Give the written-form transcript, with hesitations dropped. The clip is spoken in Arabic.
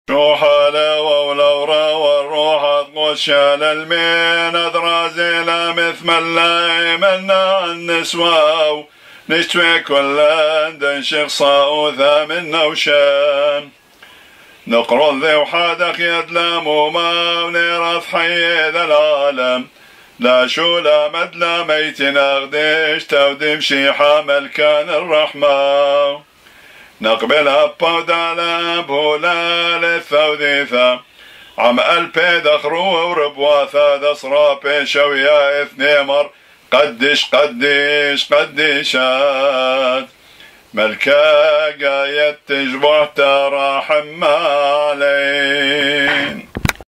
شوحا لوولورا والروح قشال المين أدرازيلا مثل اللايم النسواو نشتوي كلا دنشق صاوثا من نوشام نقرض ذي وحادك يدلم وما ونيرث حيد العالم لا شو لا مدلا ميتنا غديش تودم شيحا ملكان الرحمة نقبل أبا ودالا بولا للثوذيثة عم ألبي دخرو وربواثا دصرا بيشويا إثنيمر قدشات ملكا قايت تجبع تراحم علين